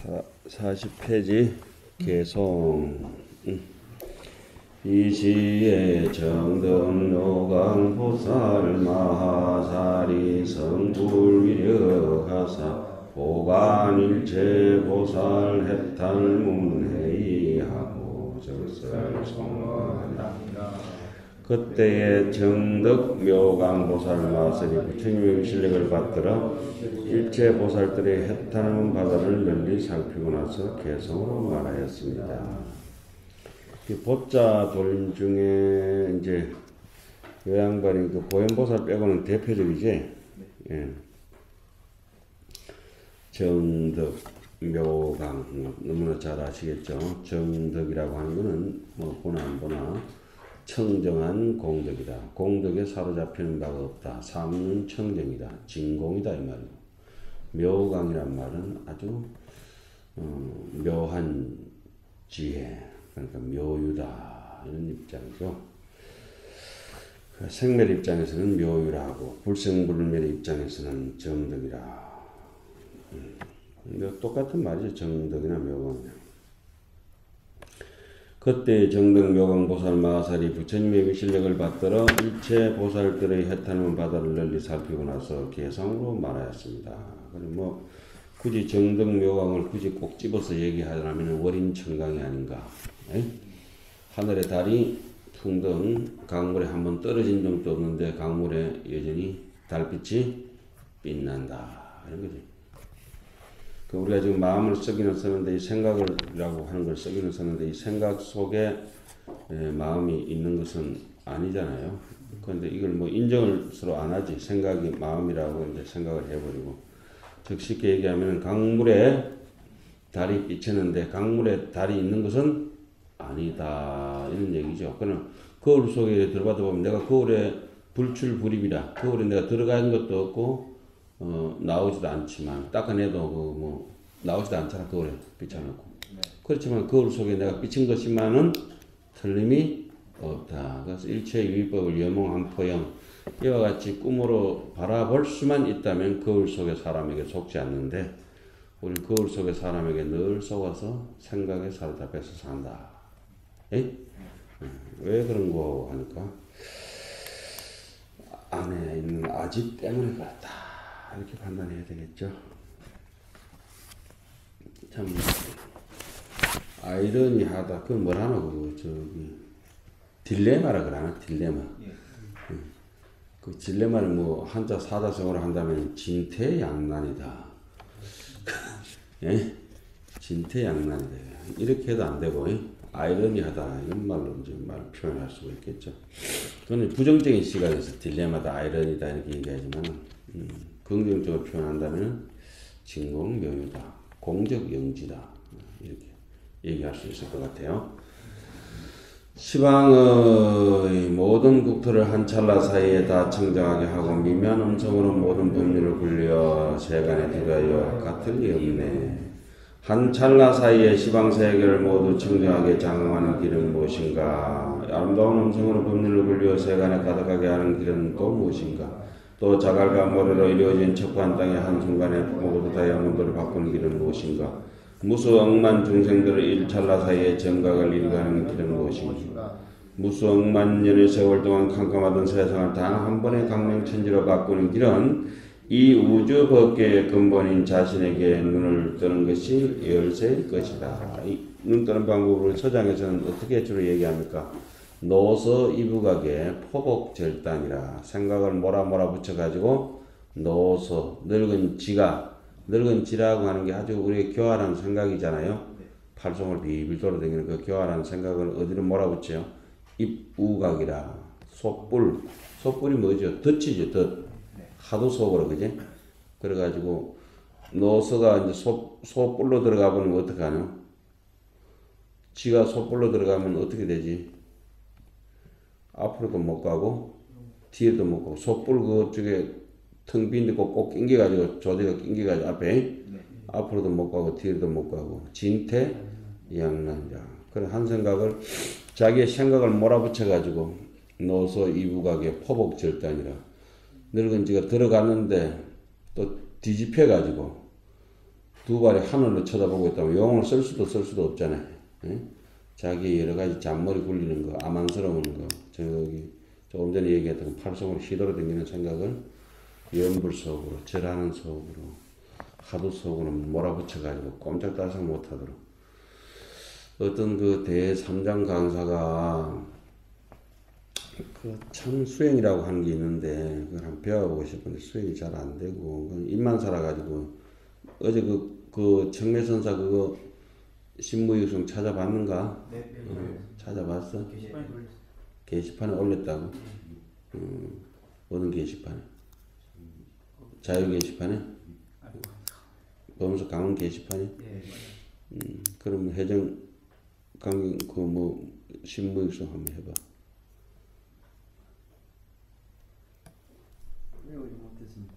40페이지 개송. 이시에 정등묘강 보살 마하사리 성불위력하사 보관일체 보살 해탈문회의하고 적설송원하라. 그때에 정덕 묘강 보살 마하사리 부처님의 실력을 받들어 일체 보살들의 해탈문 바다를 널리 살피고 나서 개성으로 말하였습니다. 법자 돌림 중에 이제 요 양반이 그 보현보살 빼고는 대표적이지. 예. 정덕, 묘강 너무나 잘 아시겠죠. 정덕이라고 하는 거는 뭐 보나 안 보나 청정한 공덕이다. 공덕에 사로잡히는 바가 없다. 삼는 청정이다. 진공이다 이 말이고. 묘강이란 말은 아주 묘한 지혜, 그러니까 묘유다 이런 입장이죠. 생멸 입장에서는 묘유라고, 불생불멸의 입장에서는 정덕이라. 똑같은 말이죠. 정덕이나 묘강이나. 그때 정덕 묘강 보살 마하사리 부처님의 실력을 받들어 일체 보살들의 해탈문 바다를 널리 살피고 나서 개성으로 말하였습니다. 그럼 뭐 굳이 정덕 묘강을 굳이 꼭 집어서 얘기하자면 월인천강이 아닌가. 에? 하늘의 달이 퉁등 강물에 한번 떨어진 적도 없는데 강물에 여전히 달빛이 빛난다 이런 거지. 우리가 지금 마음을 쓰기는 쓰는데 이 생각이라고 하는 걸 쓰기는 쓰는데 이 생각 속에 마음이 있는 것은 아니잖아요. 그런데 이걸 뭐 인정을 서로 안 하지. 생각이 마음이라고 이제 생각을 해버리고. 즉 쉽게 얘기하면 강물에 달이 비치는데 강물에 달이 있는 것은 아니다 이런 얘기죠. 그럼 거울 속에 들어가다 보면 내가 거울에 불출불입이라 거울에 내가 들어가는 것도 없고 나오지도 않지만 닦아내도 뭐 나오지도 않잖아. 거울에 비춰놓고. 네. 그렇지만 거울 속에 내가 비친 것이만은 틀림이 없다. 그래서 일체 유의법을 여몽한포영 이와 같이 꿈으로 바라볼 수만 있다면 거울 속의 사람에게 속지 않는데 우리 거울 속의 사람에게 늘 속아서 생각에 사로잡혀서 산다. 에이? 왜 그런 거 하니까 안에 있는 아집 때문에 그렇다. 이렇게 판단해야 되겠죠. 참 아이러니하다. 그 뭐라나 그 저기 딜레마라 그러나 딜레마. 그 딜레마를 뭐 한자 사자성어로 한다면 진퇴양난이다. 예? 진퇴양난이다. 이렇게 해도 안 되고 아이러니하다 이런 말로 이제 말 표현할 수가 있겠죠. 그건 부정적인 시각에서 딜레마다 아이러니다 이렇게 얘기하지만 긍정적으로 표현한다면 진공묘유다, 공적영지다 이렇게 얘기할 수 있을 것 같아요. 시방의 모든 국토를 한 찰나 사이에 다 청정하게 하고 미묘한 음성으로 모든 법률을 굴려 세간에 들어가여 같을 리 없네. 한 찰나 사이에 시방 세계를 모두 청정하게 장엄하는 길은 무엇인가? 아름다운 음성으로 법률을 굴려 세간에 가득하게 하는 길은 또 무엇인가? 또 자갈과 모래로 이루어진 척박한 땅의 한순간에 모두 다이아몬드를 바꾸는 길은 무엇인가? 무수 억만 중생들을 일찰나 사이에 정각을 이루가는 길은 무엇인가? 무수 억만 년의 세월 동안 캄캄하던 세상을 단 한 번의 강명천지로 바꾸는 길은 이 우주 법계의 근본인 자신에게 눈을 뜨는 것이 열쇠일 것이다. 이 눈 뜨는 방법을 서장에서는 어떻게 주로 얘기합니까? 노서 이부각의 포복절단이라. 생각을 몰아붙여가지고 노서, 늙은 지라고 하는 게 아주 우리의 교활한 생각이잖아요. 팔송을 비빌 돌아다니는 그 교활한 생각을 어디로 몰아붙여요? 입우각이라. 솥불이 뭐죠? 덫이죠, 덫. 하도 속으로, 그지? 그래가지고 노서가 이제 솥불로 들어가 보면 어떡하냐? 지가 솥불로 들어가면 어떻게 되지? 앞으로도 못 가고 뒤에도 못 가고 솥불 그쪽에 텅 빈 데 꼭 낑겨가지고 조대가 낑겨가지고 앞에 앞으로도 못 가고 뒤에도 못 가고 진퇴양난이라. 그런 한 생각을 자기의 생각을 몰아붙여가지고 노서 이부각의 포복절단이라. 늙은 지가 들어갔는데 또 뒤집혀가지고 두 발이 하늘로 쳐다보고 있다면 영혼을 쓸 수도 없잖아요. 예? 자기 여러 가지 잔머리 굴리는 거, 아만스러운 거, 저기 조금 전에 얘기했던 팔성으로 휘도로 다니는 생각을 염불 속으로, 절하는 속으로, 하도 속으로 몰아붙여가지고 꼼짝달싹 못하도록. 어떤 그 대삼장 강사가 그 참 수행이라고 하는 게 있는데 그걸 한번 배워보고 싶은데 수행이 잘 안 되고 입만 살아가지고 어제 그 청매선사 그거 신무유성 찾아봤는가? 네. 찾아봤어? 게시판에 올렸어요. 게시판에 올렸다고? 어느 게시판에? 자유 게시판에? 범수 강원 게시판에? 네. 그럼 해정 강경 그뭐 신무유성 한번 해봐. 외우지 못했습니다.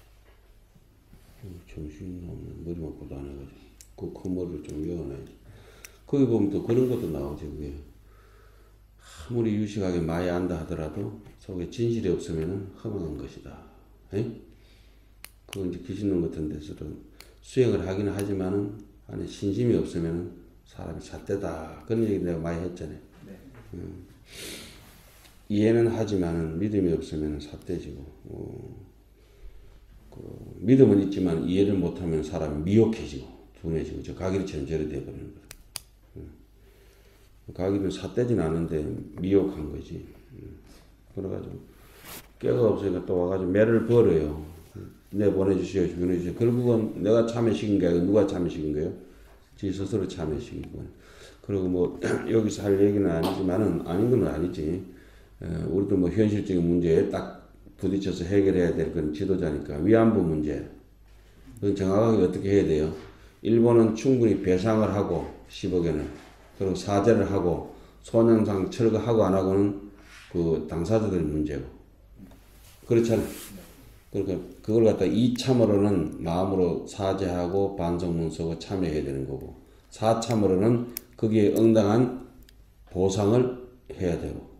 정신이 없네. 머리만 고도 안 해가지고. 그 머리를 좀 외워놔야지. 거기 보면 또 그런 것도 나오지, 그게. 아무리 유식하게 많이 안다 하더라도 속에 진실이 없으면 허망한 것이다. 에? 그건 이제 귀신론 같은 데서도 수행을 하긴 하지만은 안에 신심이 없으면 사람이 잣대다. 그런 얘기 내가 많이 했잖아요. 네. 이해는 하지만은 믿음이 없으면 삿대지고, 믿음은 있지만 이해를 못하면 사람이 미혹해지고, 둔해지고, 저 가기리처럼 저리 돼버리는 거다. 가기는 삿대진 않은데 미혹한 거지. 그래가지고, 깨가 없으니까 또 와가지고 매를 벌어요. 내 보내주시오, 보내주시오. 결국은 내가 참여시킨 게 아니고 누가 참여시킨 거예요? 지 스스로 참여시킨 거예요. 그리고 뭐, 여기서 할 얘기는 아니지만은, 아닌 건 아니지. 우리도 뭐 현실적인 문제에 딱 부딪혀서 해결해야 될 그런 지도자니까 위안부 문제 그건 정확하게 어떻게 해야 돼요? 일본은 충분히 배상을 하고 10억 원을 그리고 사죄를 하고 소년상 철거하고 안 하고는 그 당사자들 문제고 그렇잖아요. 그러니까 그걸 갖다 이참으로는 마음으로 사죄하고 반성문 쓰고 참여해야 되는 거고 사참으로는 거기에 응당한 보상을 해야 되고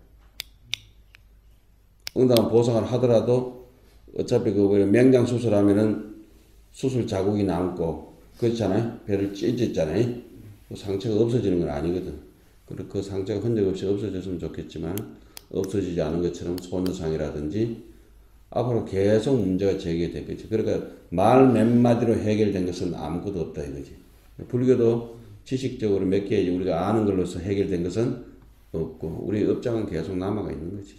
응당한 보상을 하더라도 어차피 그 맹장 수술하면은 수술 자국이 남고 그렇잖아요. 배를 찢었잖아요. 그 상처가 없어지는 건 아니거든. 그리고 그 상처가 흔적 없이 없어졌으면 좋겠지만 없어지지 않은 것처럼 소녀상이라든지 앞으로 계속 문제가 제기되겠지. 그러니까 말 몇 마디로 해결된 것은 아무것도 없다 이거지. 불교도 지식적으로 몇 개 우리가 아는 걸로서 해결된 것은 없고 우리 업장은 계속 남아가 있는 거지.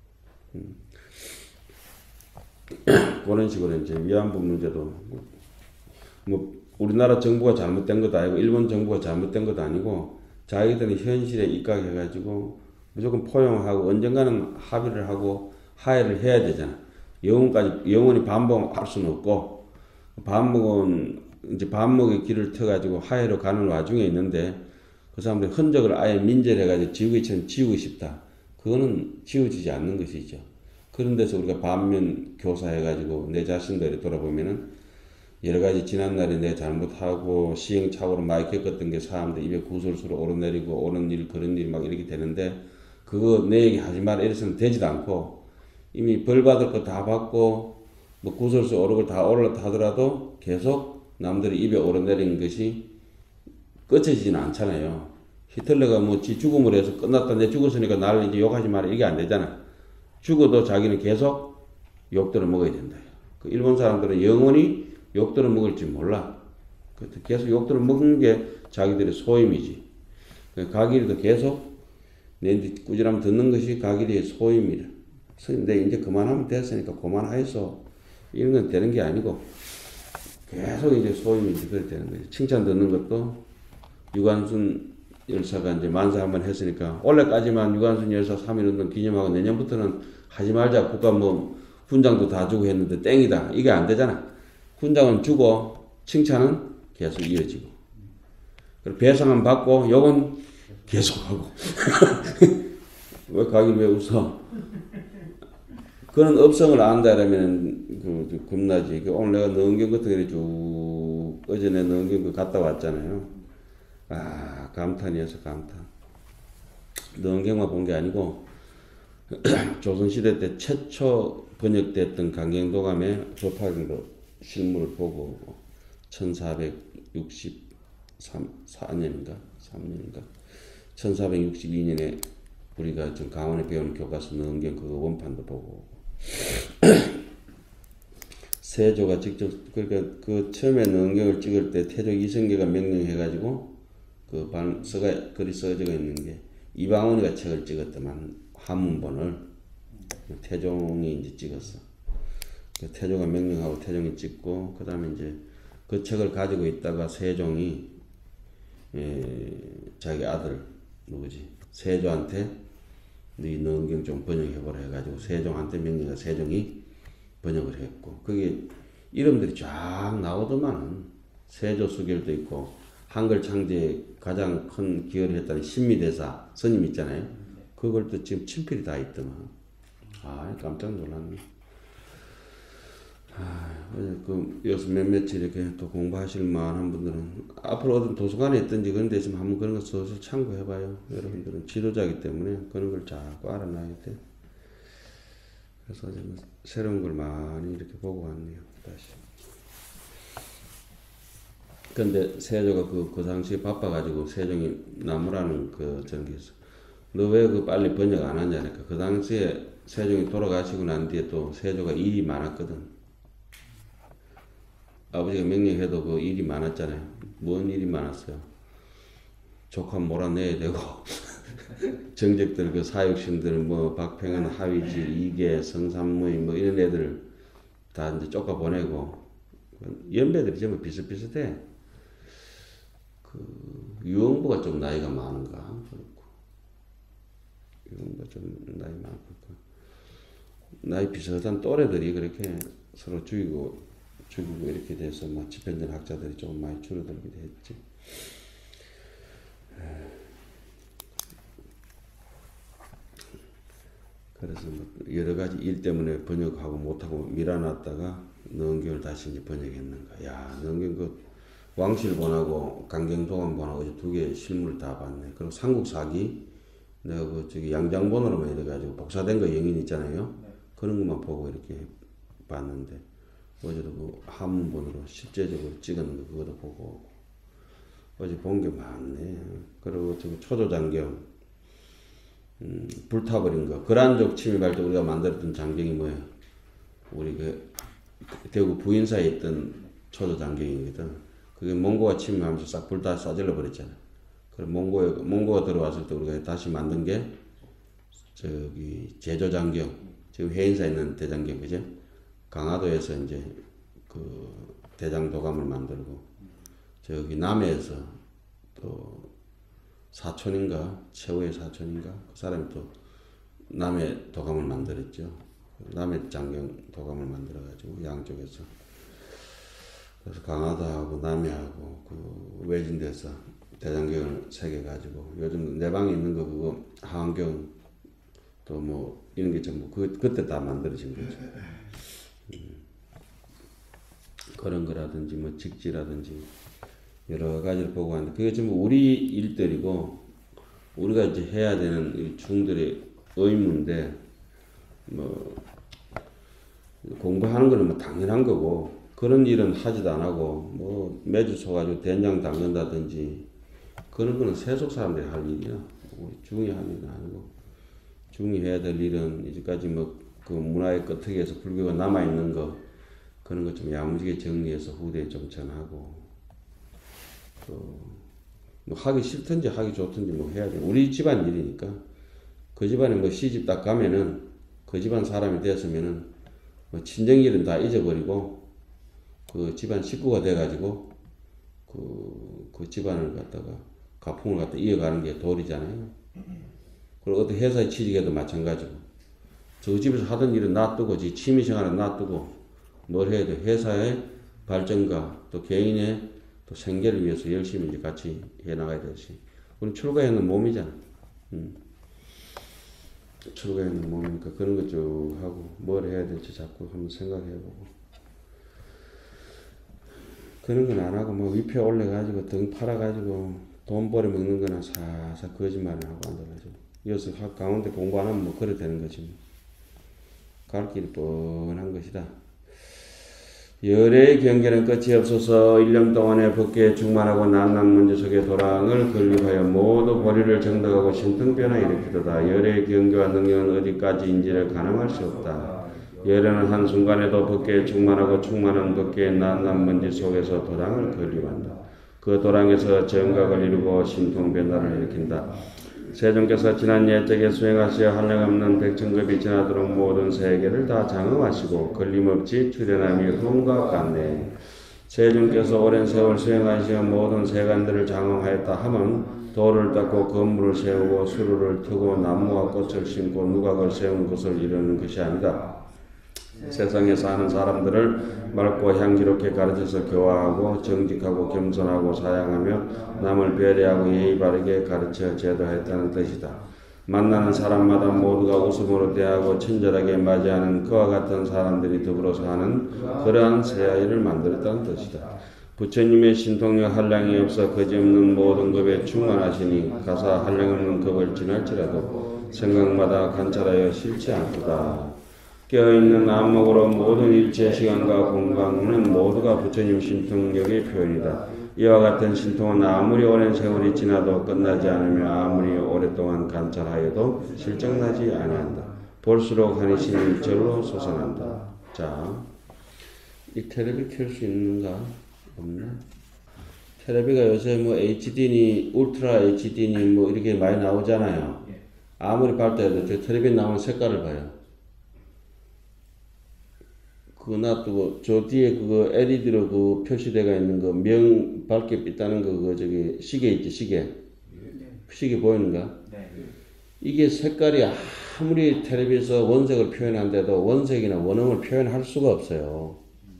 그런 식으로 이제 위안부 문제도 뭐 우리나라 정부가 잘못된 것도 아니고 일본 정부가 잘못된 것도 아니고 자기들이 현실에 입각해가지고 무조건 포용하고 언젠가는 합의를 하고 하해를 해야 되잖아. 영원히 반복할 수는 없고 반복은 이제 반복의 길을 터가지고 하해로 가는 와중에 있는데 그 사람들이 흔적을 아예 민절해가지고 지우개처럼 지우고 싶다. 그거는 지워지지 않는 것이죠. 그런 데서 우리가 반면 교사해가지고 내 자신들이 돌아보면은 여러 가지 지난날에 내 잘못하고 시행착오로 많이 겪었던 게 사람들 입에 구설수로 오르내리고 옳은 일 그런 일 막 이렇게 되는데 그거 내 얘기 하지 마라 이래서는 되지도 않고 이미 벌 받을 거 다 받고 뭐 구설수 오르고 다 올랐다 하더라도 계속 남들이 입에 오르내리는 것이 끝쳐지지는 않잖아요. 히틀러가 뭐 지 죽음을 해서 끝났다 내 죽었으니까 나를 이제 욕하지 마라 이게 안 되잖아. 죽어도 자기는 계속 욕들을 먹어야 된다. 그 일본 사람들은 영원히 욕들을 먹을지 몰라. 계속 욕들을 먹는 게 자기들의 소임이지. 가길이도 계속 내 꾸지람 듣는 것이 가길이의 소임이라. 근데 이제 그만하면 됐으니까 그만하여서 이런 건 되는 게 아니고 계속 이제 소임이지 그렇게 되는 거지. 칭찬 듣는 것도 유관순 열사가 이제 만세 한번 했으니까 올해까지만 유관순 열사 3.1운동 기념하고 내년부터는 하지 말자. 국가 뭐 훈장도 다 주고 했는데 땡이다. 이게 안 되잖아. 훈장은 주고 칭찬은 계속 이어지고 그리고 배상은 받고 욕은 계속하고 왜 가길 왜 웃어? 그런 업성을 안다라면 겁나지. 오늘 내가 능경 같은 게 쭉 어제 내 능경 갔다 왔잖아요. 아 감탄이어서 감탄. 능경만 본 게 아니고 조선시대 때 최초 번역됐던 강경도감의 조파기로 실물을 보고 1400 14년인가 3년인가 1462년에 우리가 좀 강원에 배우는 교과서 능경 그 원판도 보고 세조가 직접 그러니까 그 처음에 능경을 찍을 때 태조 이성계가 명령해가지고 그 글이 써져 있는 게 이방원이가 책을 찍었더만 한문본을 태종이 이제 찍었어. 태조가 명령하고 태종이 찍고 그 다음에 이제 그 책을 가지고 있다가 세종이 자기 아들 누구지 세조한테 네 능경 좀 번역해보라 해가지고 세종한테 명령해서 세종이 번역을 했고 그게 이름들이 쫙 나오더만 세조수결도 있고 한글 창제에 가장 큰 기여를 했다는 신미대사 스님 있잖아요. 그걸 또 지금 친필이 다 있더만. 아 깜짝 놀랐네. 여기서 몇몇이 이렇게 또 공부하실 만한 분들은 앞으로 어떤 도서관에 있든지 그런 데 있으면 한번 그런 거 써서 참고해봐요. 여러분들은 지도자이기 때문에 그런 걸 자꾸 알아놔야 돼. 그래서 새로운 걸 많이 이렇게 보고 왔네요. 다시. 근데 세조가 그 당시에 바빠가지고 세종이 나무라는 저런 게 있어. 너 왜 그 빨리 번역 안 하냐니까. 그 당시에 세종이 돌아가시고 난 뒤에 또 세조가 일이 많았거든. 아버지가 명령해도 그 일이 많았잖아요. 뭔 일이 많았어요. 조카 몰아내야 되고 정적들 그 사육신들 뭐 박평은 하위질 이계 성삼무이 뭐 이런 애들 다 이제 쫓아 보내고 연배들이 전부 비슷비슷해. 그 유흥부가 좀 나이가 많은가 그렇고 유흥부가 좀 나이 많고 나이 비슷한 또래들이 그렇게 서로 죽이고 이렇게 돼서 막 집현전 학자들이 조금 많이 줄어들기도 했지. 그래서 뭐 여러 가지 일 때문에 번역하고 못하고 밀어놨다가 능경을 다시 이제 번역했는가. 야, 능경 그 왕실본하고 강경도감본하고 이제 두 개의 실물을 다 봤네. 그리고 삼국사기 내가 그 저기 양장본으로만 이래가지고 복사된 거 영인 있잖아요. 네. 그런 것만 보고 이렇게 봤는데 어제도 그 한문본으로 실제적으로 찍은 거 그것도 보고 어제 본 게 많네. 그리고 저기 초조장경 불타버린 거 거란족 침입할 때 우리가 만들었던 장경이 뭐예요? 우리 그 대구 부인사에 있던 초조장경이거든. 그게 몽고가 침입하면서 싹 불 다 쏴질러 버렸잖아. 그럼 몽고가 들어왔을 때 우리가 다시 만든 게 저기 제조장경, 지금 해인사에 있는 대장경, 그죠? 강화도에서 이제 그 대장도감을 만들고 저기 남해에서 또 사촌인가 최후의 사촌인가 그 사람이 또 남해 도감을 만들었죠. 남해 장경 도감을 만들어가지고 양쪽에서 그래서 강화도하고 남해하고 그 외진데서 대장경을 새겨가지고 요즘 내 방에 있는 거 그거 하안경 또 뭐 이런 게 전부 그때 다 만들어진 거죠. 그런 거라든지 뭐 직지라든지 여러 가지를 보고 왔는데 그게 전부 우리 일들이고 우리가 이제 해야 되는 이 중들의 의무인데 뭐 공부하는 거는 뭐 당연한 거고 그런 일은 하지도 안 하고 뭐 매주 서가지고 된장 담근다든지 그런 거는 세속 사람들이 할 일이야. 우리 중이 할 일은 아니고 중이 해야 될 일은 이제까지 뭐 그 문화의 끄트기에서 불교가 남아있는 거 그런 거 좀 야무지게 정리해서 후대에 좀 전하고 뭐 하기 싫든지 하기 좋든지 뭐 해야 돼. 우리 집안 일이니까 그 집안에 뭐 시집 딱 가면은 그 집안 사람이 됐으면은 뭐 친정 일은 다 잊어버리고 그 집안 식구가 돼가지고 그 집안을 갖다가 가풍을 갖다 이어가는 게 도리잖아요. 그리고 어떤 회사에 취직해도 마찬가지고 저 집에서 하던 일은 놔두고 지 취미생활은 놔두고 뭘 해야 돼? 회사의 발전과 또 개인의 또 생계를 위해서 열심히 이제 같이 해나가야 되지. 우리 출가해는 몸이잖아. 출가해는 몸이니까 그런 것 쭉 하고 뭘 해야 될지 자꾸 한번 생각해보고 그런 건 안 하고 뭐 위패 올려가지고 등 팔아가지고 돈 벌어 먹는 거나 사사 거짓말을 하고 앉아가지고 여기서 강원대 공부 안 하면 뭐 그래 되는 거지. 갈 길이 뻔한 것이다. 열의 경계는 끝이 없어서 1년 동안의 법계에 충만하고 난난문제 속의 도랑을 건립하여 모두 보리를 정득하고 신통변화 일으키도다. 열의 경계와 능력은 어디까지인지를 가늠할 수 없다. 열에는 한순간에도 법계에 충만하고 충만한 법계의 난난문제 속에서 도랑을 건립한다. 그 도랑에서 정각을 이루고 신통변화를 일으킨다. 세종께서 지난 예적에 수행하시어 한량없는 백천급이 지나도록 모든 세계를 다 장엄하시고 걸림없이 출현함이 흥과 같네. 세종께서 오랜 세월 수행하시어 모든 세간들을 장엄하였다 하면 돌을 닦고 건물을 세우고 수루를 트고 나무와 꽃을 심고 누각을 세운 것을 이루는 것이 아니다. 세상에 사는 사람들을 맑고 향기롭게 가르쳐서 교화하고 정직하고 겸손하고 사양하며 남을 배려하고 예의 바르게 가르쳐 제도했다는 뜻이다. 만나는 사람마다 모두가 웃음으로 대하고 친절하게 맞이하는 그와 같은 사람들이 더불어 사는 그러한 새아이를 만들었다는 뜻이다. 부처님의 신통력 한량이 없어 거지없는 모든 급에 충만하시니 가사 한량없는 급을 지날지라도 생각마다 관찰하여 싫지 않도다. 깨어있는 안목으로 모든 일체 시간과 공간은 모두가 부처님 신통력의 표현이다. 이와 같은 신통은 아무리 오랜 세월이 지나도 끝나지 않으며 아무리 오랫동안 관찰하여도 실증나지 아니한다. 볼수록 한이심이 절로 솟아난다. 자, 이 테레비 켤 수 있는가? 없나? 테레비가 요새 뭐 HD니 울트라 HD니 뭐 이렇게 많이 나오잖아요. 아무리 밝다해도 저 테레비 나오는 색깔을 봐요. 그거 놔두고 저 뒤에 그거 LED로 그 표시대가 있는 거 명 밝게 삐다는 거 그거 저기 시계 있지 시계. 시계 보이는가? 이게 색깔이 아무리 텔레비에서 원색을 표현한데도 원색이나 원음을 표현할 수가 없어요.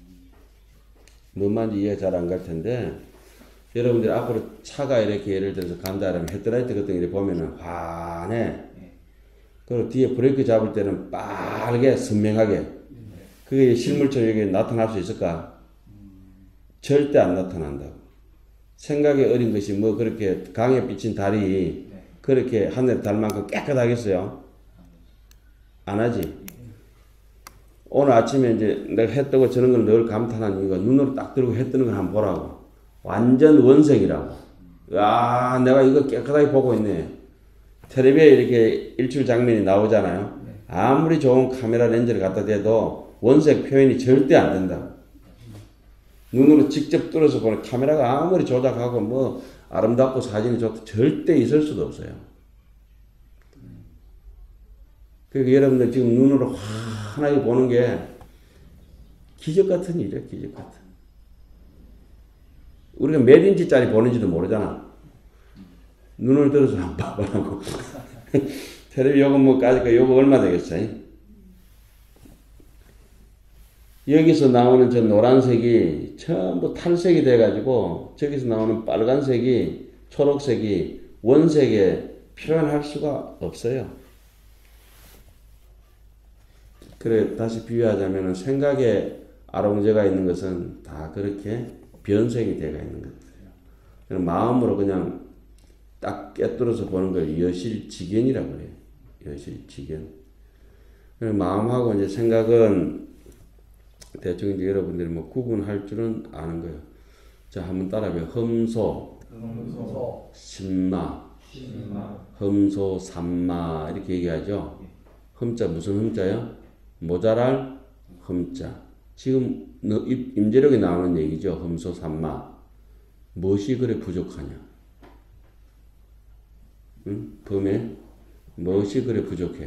뭔 말인지 이해 잘 안 갈 텐데 여러분들이 앞으로 차가 이렇게 예를 들어서 간다 하면 헤드라이트 같은 거 보면은 환해. 그리고 뒤에 브레이크 잡을 때는 빠르게 선명하게. 그게 실물처럼 여기 나타날 수 있을까? 절대 안 나타난다고. 생각이 어린 것이 뭐 그렇게 강에 비친 달이 그렇게 하늘에 달 만큼 깨끗하겠어요? 안 하지? 오늘 아침에 이제 내가 해 뜨고 저런 걸 늘 감탄한 이유가 눈으로 딱 들고 해 뜨는 걸 한번 보라고. 완전 원색이라고. 야, 내가 이거 깨끗하게 보고 있네. 텔레비에 이렇게 일출 장면이 나오잖아요. 아무리 좋은 카메라 렌즈를 갖다 대도 원색 표현이 절대 안 된다. 눈으로 직접 뚫어서 보는 카메라가 아무리 조작하고 뭐 아름답고 사진이 좋다 절대 있을 수도 없어요. 그러니까 여러분들 지금 눈으로 환하게 보는 게 기적 같은 일이야, 기적 같은. 우리가 몇 인치짜리 보는지도 모르잖아. 눈을 들어서 한번 봐보라고. 텔레비 요거 뭐 까짓거 요거 얼마 되겠어요? 여기서 나오는 저 노란색이 전부 탈색이 돼가지고 저기서 나오는 빨간색이 초록색이 원색에 표현할 수가 없어요. 그래 다시 비유하자면 생각에 아롱제가 있는 것은 다 그렇게 변색이 되어 있는 것들이에요. 마음으로 그냥 딱 깨뚫어서 보는 걸 여실지견이라고 그래요. 여실지견. 마음하고 이제 생각은 대충 이제 여러분들이 뭐 구분할 줄은 아는 거예요. 자, 한번 따라해봐요. 흠소, 신마, 흠소, 삼마 이렇게 얘기하죠. 흠자 무슨 흠자요? 모자랄 흠자. 지금 임재력이 나오는 얘기죠. 흠소, 삼마. 무엇이 그래 부족하냐? 응? 범에 무엇이 그래 부족해?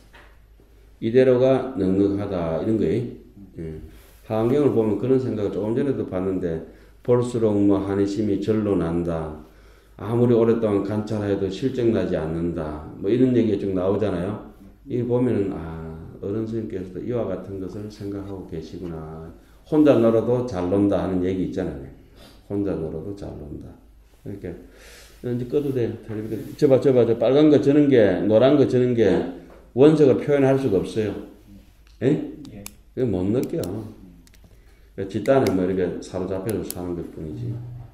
이대로가 넉넉하다 이런 거예요. 하안경을 보면 그런 생각을 조금 전에도 봤는데 볼수록 뭐 한의심이 절로 난다. 아무리 오랫동안 관찰해도 실증나지 않는다. 뭐 이런 얘기가 쭉 나오잖아요. 이 보면은 어른 스님께서도 이와 같은 것을 생각하고 계시구나. 혼자 놀아도 잘 논다 하는 얘기 있잖아요. 혼자 놀아도 잘 논다. 그러니까 이제 꺼도 돼요. 저봐 저 빨간 거 저는 게 노란 거 저는 게 원색을 표현할 수가 없어요. 예? 그거 못 느껴. 집단에 뭐 이렇게 사로잡혀서 사는 것 뿐이지.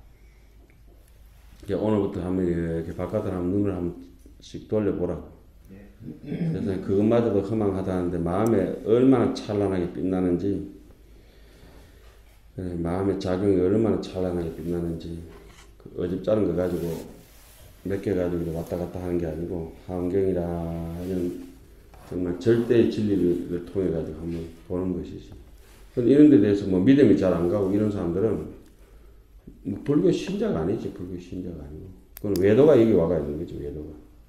이제 오늘부터 한번 이렇게 바깥으로 한번 눈을 한 번씩 돌려보라고. 그래서 그것마저도 허망하다는데 마음에 얼마나 찬란하게 빛나는지. 그래, 마음의 작용이 얼마나 찬란하게 빛나는지 그 어줍잖은 거 가지고 몇 개 가지고 왔다 갔다 하는 게 아니고 하원경이라는 정말 절대의 진리를 통해 가지고 한번 보는 것이지. 근데 이런 데 대해서 뭐 믿음이 잘 안 가고 이런 사람들은 뭐 불교 신자가 아니지. 불교 신자가 아니고 그건 외도가 여기 와가 있는 거지. 외도가.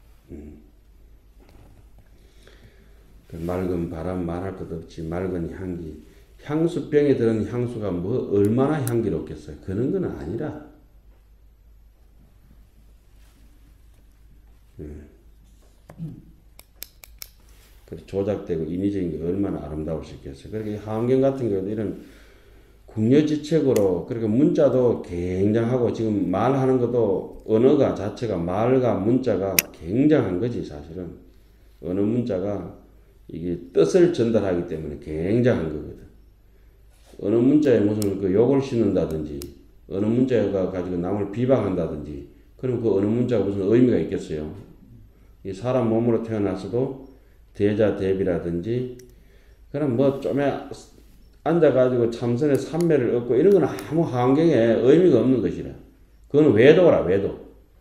그 맑은 바람 말할 것 없지. 맑은 향기. 향수병에 들은 향수가 뭐 얼마나 향기롭겠어요. 그런 건 아니라. 조작되고 인위적인 게 얼마나 아름다울 수 있겠어요. 그렇게 하원경 같은 경우도 이런 궁여지책으로 그렇게 문자도 굉장하고 지금 말하는 것도 언어가 자체가 말과 문자가 굉장한 거지 사실은. 언어 문자가 이게 뜻을 전달하기 때문에 굉장한 거거든. 어느 문자에 무슨 그 욕을 싣는다든지 어느 문자가 가지고 남을 비방한다든지 그럼 그 어느 문자가 무슨 의미가 있겠어요. 이 사람 몸으로 태어났어도 대자대비라든지 그럼 뭐 좀에 앉아가지고 참선의 삼매를 얻고 이런 건 아무 하원경에 의미가 없는 것이라. 그건 외도라 외도.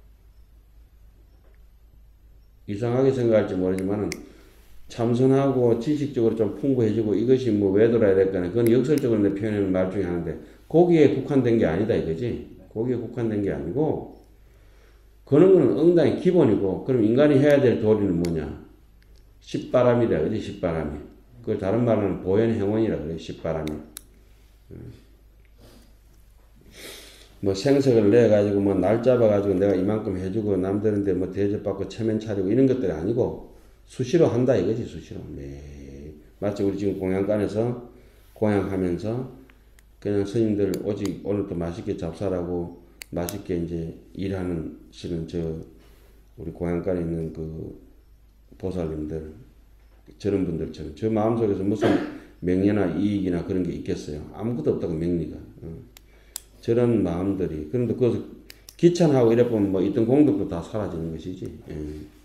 이상하게 생각할지 모르지만은 참선하고 지식적으로 좀 풍부해지고 이것이 뭐 외도라 해야 될까는 그건 역설적으로 내 표현하는 말 중에 하나인데 거기에 국한된 게 아니다 이거지. 거기에 국한된 게 아니고 그런 거는 응당의 기본이고 그럼 인간이 해야 될 도리는 뭐냐. 십바람이라 그러지 십바람이. 그 다른 말로는 보현행원이라 그래 십바람이. 뭐 생색을 내 가지고 뭐 날 잡아 가지고 내가 이만큼 해주고 남들한테 뭐 대접받고 체면 차리고 이런 것들이 아니고 수시로 한다 이거지 수시로. 네. 마치 우리 지금 공양간에서 공양하면서 그냥 스님들 오직 오늘도 맛있게 잡사라고 맛있게 이제 일하는 실은 저 우리 공양간에 있는 그 보살님들 저런 분들처럼 저 마음속에서 무슨 명예나 이익이나 그런 게 있겠어요. 아무것도 없다고 명리가. 저런 마음들이 그런데 그것을 귀찮아하고 이래 보면 뭐 있던 공덕도 다 사라지는 것이지. 예.